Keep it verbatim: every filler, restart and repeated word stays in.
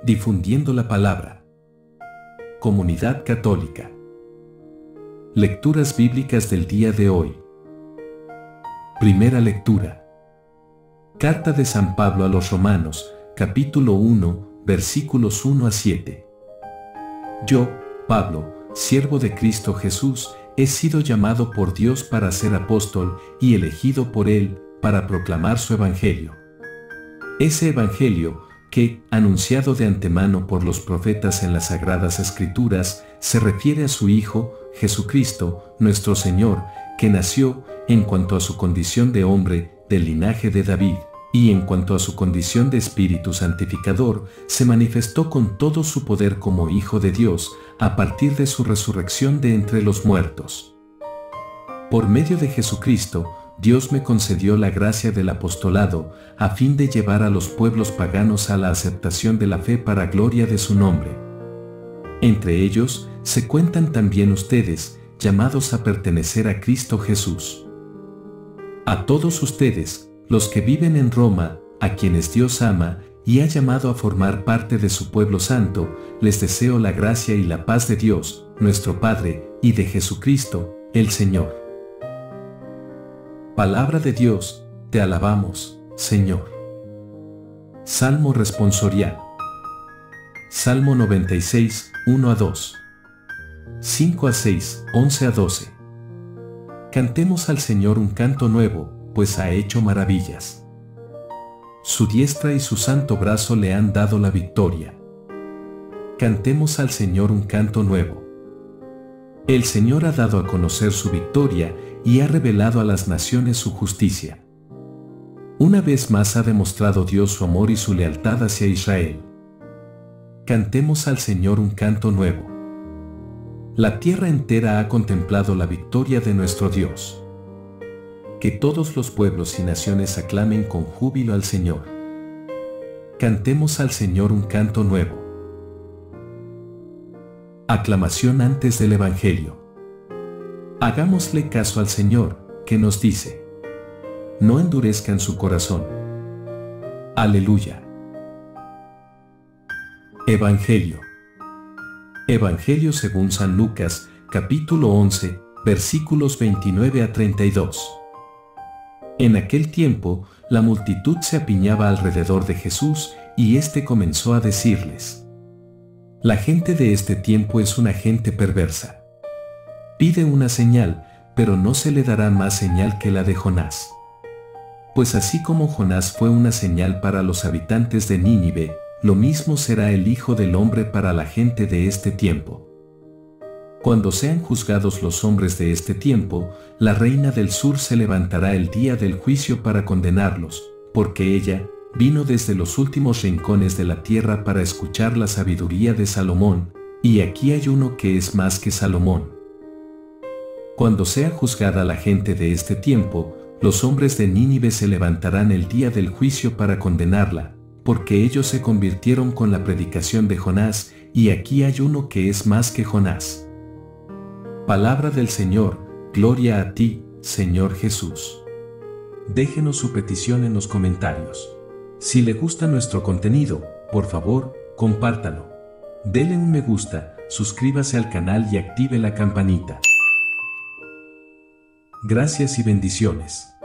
difundiendo la palabra. Comunidad Católica. Lecturas bíblicas del día de hoy. Primera lectura. Carta de San Pablo a los Romanos, capítulo uno, versículos uno a siete. Yo, Pablo, siervo de Cristo Jesús, he sido llamado por Dios para ser apóstol y elegido por Él para proclamar su Evangelio. Ese Evangelio, que, anunciado de antemano por los profetas en las Sagradas Escrituras, se refiere a su Hijo, Jesucristo, nuestro Señor, que nació, en cuanto a su condición de hombre, del linaje de David, y en cuanto a su condición de Espíritu Santificador, se manifestó con todo su poder como Hijo de Dios, a partir de su resurrección de entre los muertos. Por medio de Jesucristo, Dios me concedió la gracia del apostolado, a fin de llevar a los pueblos paganos a la aceptación de la fe para gloria de su nombre. Entre ellos, se cuentan también ustedes, llamados a pertenecer a Cristo Jesús. A todos ustedes, los que viven en Roma, a quienes Dios ama y ha llamado a formar parte de su pueblo santo, les deseo la gracia y la paz de Dios, nuestro Padre, y de Jesucristo, el Señor. Palabra de Dios, te alabamos, Señor. Salmo responsorial. Salmo noventa y seis, uno a dos. cinco a seis, once a doce. Cantemos al Señor un canto nuevo, pues ha hecho maravillas. Su diestra y su santo brazo le han dado la victoria. Cantemos al Señor un canto nuevo. El Señor ha dado a conocer su victoria y ha revelado a las naciones su justicia. Una vez más ha demostrado Dios su amor y su lealtad hacia Israel. Cantemos al Señor un canto nuevo. La tierra entera ha contemplado la victoria de nuestro Dios. Que todos los pueblos y naciones aclamen con júbilo al Señor. Cantemos al Señor un canto nuevo. Aclamación antes del Evangelio. Hagámosle caso al Señor, que nos dice: no endurezcan su corazón. Aleluya. Evangelio. Evangelio según San Lucas, capítulo once, versículos veintinueve a treinta y dos. En aquel tiempo, la multitud se apiñaba alrededor de Jesús, y éste comenzó a decirles: la gente de este tiempo es una gente perversa. Pide una señal, pero no se le dará más señal que la de Jonás. Pues así como Jonás fue una señal para los habitantes de Nínive, lo mismo será el Hijo del Hombre para la gente de este tiempo. Cuando sean juzgados los hombres de este tiempo, la reina del sur se levantará el día del juicio para condenarlos, porque ella vino desde los últimos rincones de la tierra para escuchar la sabiduría de Salomón, y aquí hay uno que es más que Salomón. Cuando sea juzgada la gente de este tiempo, los hombres de Nínive se levantarán el día del juicio para condenarla, porque ellos se convirtieron con la predicación de Jonás, y aquí hay uno que es más que Jonás. Palabra del Señor, gloria a ti, Señor Jesús. Déjenos su petición en los comentarios. Si le gusta nuestro contenido, por favor, compártalo. Dele un me gusta, suscríbase al canal y active la campanita. Gracias y bendiciones.